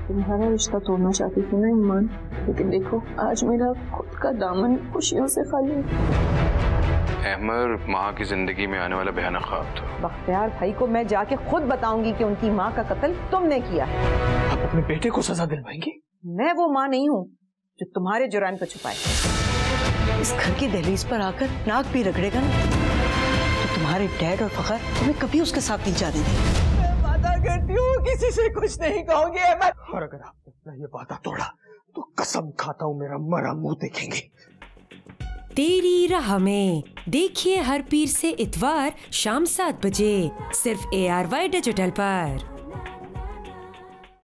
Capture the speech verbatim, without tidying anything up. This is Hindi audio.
तुम्हारा रिश्ता तोड़ना चाहती थी ना ईमान, लेकिन देखो आज मेरा खुद का दामन खुशियों से खाली है। अहमर माँ की जिंदगी में आने वाला भयानक ख्वाब था। बख्तियार भाई को मैं जाके खुद बताऊंगी कि उनकी माँ का कत्ल तुमने किया है। आप अपने बेटे को सजा दिलवाएंगी? मैं वो माँ नहीं हूँ जो तुम्हारे जुर्म को छुपाए। इस घर की दहलीज पर आकर नाक भी रगड़ेगा ना तो तुम्हारे डैड और फखर तुम्हें कभी उसके साथ नहीं जाने देंगे। मैं वादा करती हूँ किसी से कुछ नहीं कहूँगी अहमद। और अगर आपने अपना ये वादा तोड़ा तो कसम खाता हूँ मेरा मरा मुंह देखेंगे। तेरी राह में देखिए हर पीर से इतवार शाम सात बजे सिर्फ ए आर वाई डिजिटल पर।